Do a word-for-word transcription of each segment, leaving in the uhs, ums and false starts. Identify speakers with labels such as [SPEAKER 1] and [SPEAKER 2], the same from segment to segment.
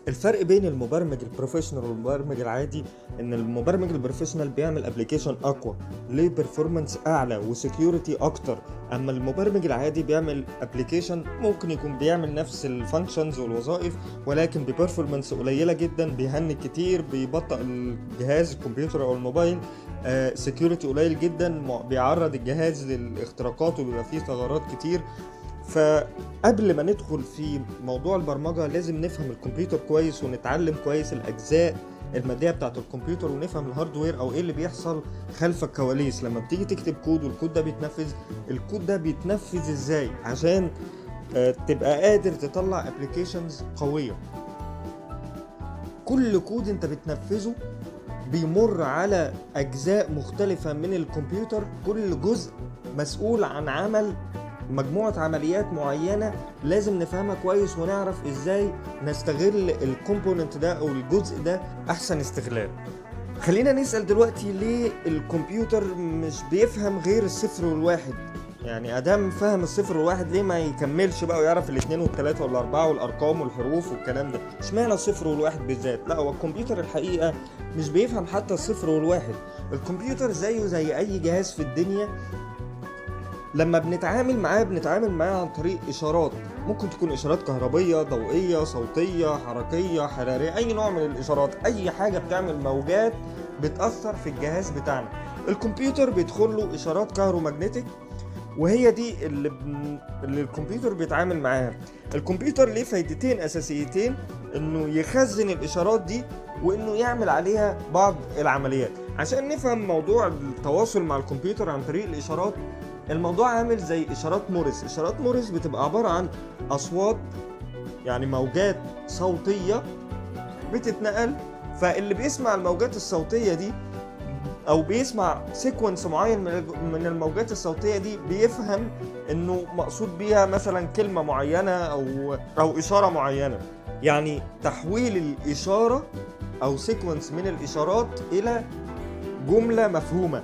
[SPEAKER 1] الفرق بين المبرمج البروفيشنال والمبرمج العادي ان المبرمج البروفيشنال بيعمل ابلكيشن اقوى ليه بيرفورمانس اعلى وسكيورتي اكتر، اما المبرمج العادي بيعمل ابلكيشن ممكن يكون بيعمل نفس الفانكشنز والوظائف ولكن ببرفورمانس قليله جدا، بيهنج كتير، بيبطئ الجهاز الكمبيوتر او الموبايل، سكيورتي قليل جدا، بيعرض الجهاز للاختراقات وبيبقى فيه ثغرات كتير. فقبل ما ندخل في موضوع البرمجة لازم نفهم الكمبيوتر كويس ونتعلم كويس الأجزاء المادية بتاعة الكمبيوتر ونفهم الهاردوير أو إيه اللي بيحصل خلف الكواليس لما بتيجي تكتب كود والكود ده بيتنفذ. الكود ده بيتنفذ إزاي عشان تبقى قادر تطلع ابليكيشنز قوية. كل كود انت بتنفذه بيمر على أجزاء مختلفة من الكمبيوتر، كل جزء مسؤول عن عمل مجموعة عمليات معينة لازم نفهمها كويس ونعرف ازاي نستغل الكومبوننت ده او الجزء ده احسن استغلال. خلينا نسأل دلوقتي ليه الكمبيوتر مش بيفهم غير الصفر والواحد؟ يعني ادام فهم الصفر والواحد ليه ما يكملش بقى ويعرف الاثنين والثلاثة والاربعة والارقام والحروف والكلام ده؟ اشمعنى الصفر والواحد بالذات؟ لا، هو الكمبيوتر الحقيقة مش بيفهم حتى الصفر والواحد. الكمبيوتر زيه زي اي جهاز في الدنيا، لما بنتعامل معاه بنتعامل معاه عن طريق اشارات، ممكن تكون اشارات كهربية، ضوئية، صوتية، حركية، حرارية، اي نوع من الاشارات، اي حاجة بتعمل موجات بتأثر في الجهاز بتاعنا. الكمبيوتر بيدخل له اشارات كهرومagnetic وهي دي اللي, ب... اللي الكمبيوتر بيتعامل معاها. الكمبيوتر ليه فايدتين اساسيتين، انه يخزن الاشارات دي وانه يعمل عليها بعض العمليات. عشان نفهم موضوع التواصل مع الكمبيوتر عن طريق الاشارات، الموضوع عامل زي اشارات مورس. اشارات مورس بتبقى عبارة عن اصوات، يعني موجات صوتية بتتنقل، فاللي بيسمع الموجات الصوتية دي او بيسمع سيكونس معين من الموجات الصوتية دي بيفهم انه مقصود بيها مثلا كلمة معينة او او اشارة معينة. يعني تحويل الاشارة او سيكونس من الاشارات الى جملة مفهومة.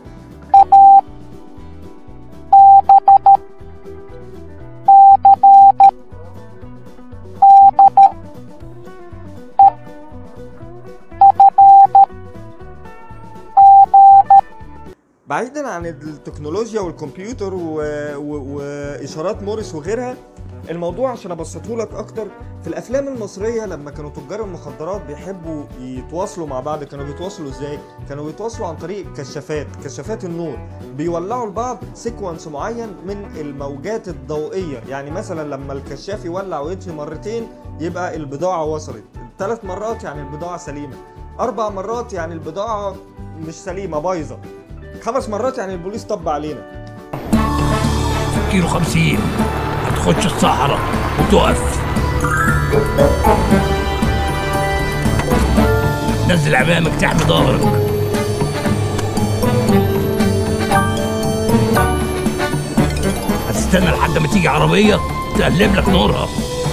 [SPEAKER 1] بعيدا عن التكنولوجيا والكمبيوتر واشارات مورس وغيرها، الموضوع عشان ابسطه لك اكتر، في الافلام المصريه لما كانوا تجار المخدرات بيحبوا يتواصلوا مع بعض كانوا بيتواصلوا ازاي؟ كانوا بيتواصلوا عن طريق كشافات، كشافات النور، بيولعوا لبعض سيكونس معين من الموجات الضوئيه. يعني مثلا لما الكشاف يولع ويطفي مرتين يبقى البضاعه وصلت، ثلاث مرات يعني البضاعه سليمه، اربع مرات يعني البضاعه مش سليمه بايظه، خمس مرات يعني البوليس طب علينا.
[SPEAKER 2] كيلو خمسين هتخش الصحراء وتقف، نزل عمامك تحمي ظهرك، هتستنى لحد ما تيجي عربية تقلب لك نورها،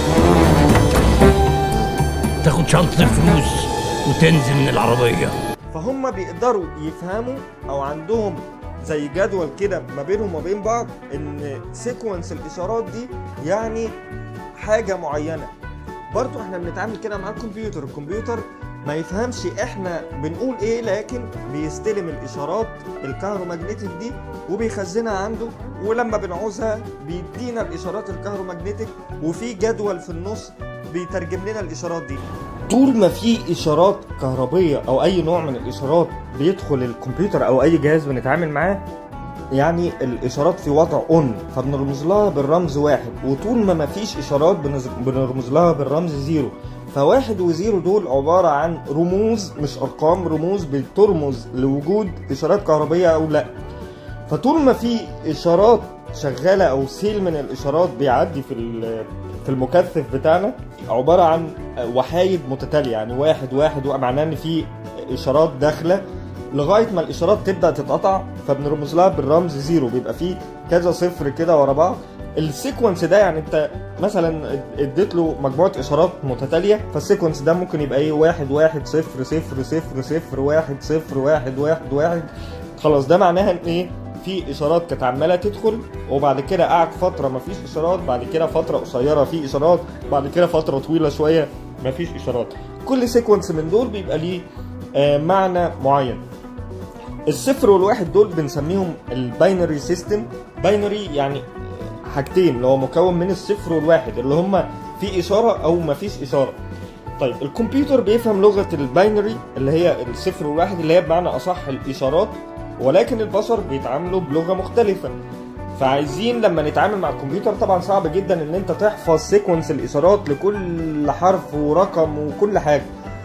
[SPEAKER 2] تاخد شنطة الفلوس وتنزل من العربية.
[SPEAKER 1] فهم بيقدروا يفهموا او عندهم زي جدول كده ما بينهم وبين بعض ان سيكونس الاشارات دي يعني حاجة معينة. برضو احنا بنتعامل كده مع الكمبيوتر. الكمبيوتر ما يفهمش احنا بنقول ايه، لكن بيستلم الاشارات الكهرومagnetic دي وبيخزنها عنده، ولما بنعوزها بيدينا الاشارات الكهرومagnetic وفي جدول في النص بيترجم لنا الاشارات دي. طول ما في اشارات كهربية او اي نوع من الاشارات بيدخل الكمبيوتر او اي جهاز بنتعامل معاه، يعني الاشارات في وضع اون فبنرمز لها بالرمز واحد، وطول ما مفيش اشارات بنرمز لها بالرمز زيرو. فواحد وزيرو دول عبارة عن رموز مش ارقام، رموز بترمز لوجود اشارات كهربية او لا. فطول ما في اشارات شغالة او سيل من الاشارات بيعدي في في المكثف بتاعنا عبارة عن وحايد متتالية، يعني واحد واحد معناه ان في اشارات داخلة لغاية ما الاشارات تبدأ تتقطع فبنرمز لها بالرمز زيرو، بيبقى فيه كذا صفر كده ورا بعض. السيكونس ده يعني انت مثلا اديت له مجموعة اشارات متتالية، فالسيكونس ده ممكن يبقى ايه واحد واحد صفر صفر صفر صفر واحد صفر واحد واحد واحد. خلاص ده معناها ان ايه؟ في اشارات كانت عماله تدخل وبعد كده قعد فتره مفيش اشارات، بعد كده فتره قصيره في اشارات، بعد كده فتره طويله شويه مفيش اشارات. وكل سيكونس من دول بيبقى ليه آه معنى معين. الصفر والواحد دول بنسميهم الباينري سيستم. باينري يعني حاجتين اللي هو مكون من الصفر والواحد اللي هما في اشاره او مفيش اشاره. طيب الكمبيوتر بيفهم لغه الباينري اللي هي الصفر والواحد اللي هي بمعنى اصح الاشارات، ولكن البشر بيتعاملوا بلغه مختلفه. فعايزين لما نتعامل مع الكمبيوتر طبعا صعب جدا ان انت تحفظ سيكونس الاشارات لكل حرف ورقم وكل حاجه،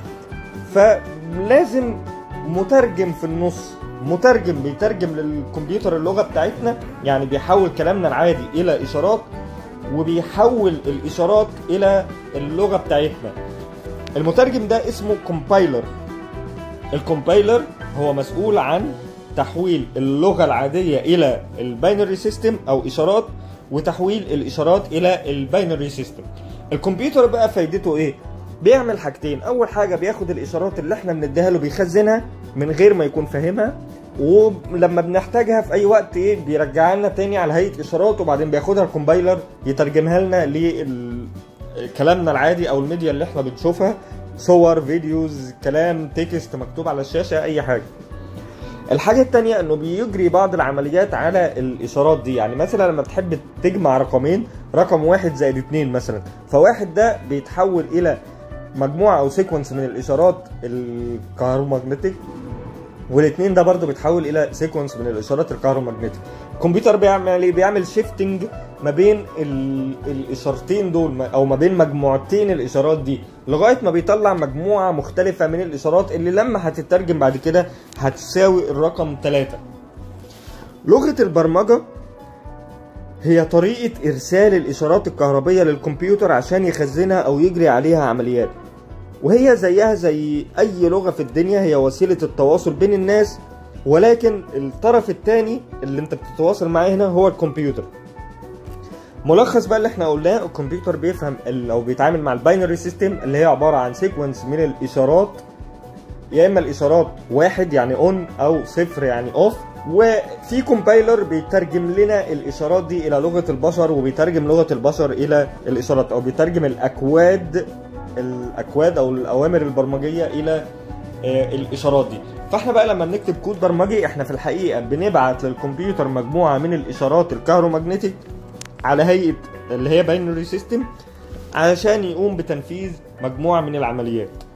[SPEAKER 1] فلازم مترجم في النص. مترجم بيترجم للكمبيوتر اللغه بتاعتنا، يعني بيحول كلامنا العادي الى اشارات وبيحول الاشارات الى اللغه بتاعتنا. المترجم ده اسمه كومبايلر. الكومبايلر هو مسؤول عن تحويل اللغه العاديه الى الباينري سيستم او اشارات، وتحويل الاشارات الى الباينري سيستم. الكمبيوتر بقى فايدته ايه؟ بيعمل حاجتين. اول حاجه بياخد الاشارات اللي احنا بنديها له بيخزنها من غير ما يكون فاهمها، ولما بنحتاجها في اي وقت ايه بيرجعها لنا تاني على هيئه اشارات، وبعدين بياخدها الكومبايلر يترجمها لنا لكلامنا العادي او الميديا اللي احنا بنشوفها، صور، فيديوز، كلام، تكست مكتوب على الشاشه، اي حاجه. الحاجه التانيه انه بيجري بعض العمليات على الاشارات دي. يعني مثلا لما بتحب تجمع رقمين، رقم واحد زائد اتنين مثلا، فواحد ده بيتحول الى مجموعه او سيكونس من الاشارات الكهرومagnetic، والاثنين ده برضه بيتحول الى سيكونس من الاشارات الكهرومagnetic. الكمبيوتر بيعمل ايه؟ بيعمل شيفتنج ما بين الاشارتين دول او ما بين مجموعتين الاشارات دي لغايه ما بيطلع مجموعه مختلفه من الاشارات اللي لما هتترجم بعد كده هتساوي الرقم ثلاثة. لغه البرمجه هي طريقه ارسال الاشارات الكهربيه للكمبيوتر عشان يخزنها او يجري عليها عمليات، وهي زيها زي اي لغه في الدنيا، هي وسيله التواصل بين الناس، ولكن الطرف الثاني اللي انت بتتواصل معاه هنا هو الكمبيوتر. ملخص بقى اللي احنا قلناه، الكمبيوتر بيفهم او بيتعامل مع الباينري سيستم اللي هي عباره عن سيكونس من الاشارات، يا اما الاشارات واحد يعني اون او صفر يعني اوف، وفي كومبايلر بيترجم لنا الاشارات دي الى لغه البشر، وبيترجم لغه البشر الى الاشارات، او بيترجم الاكواد الاكواد او الاوامر البرمجيه الى الاشارات دي. فاحنا بقى لما بنكتب كود برمجي احنا في الحقيقه بنبعت للكمبيوتر مجموعه من الاشارات الكهرومagnetic على هيئه اللي هي باينري سيستم عشان يقوم بتنفيذ مجموعه من العمليات.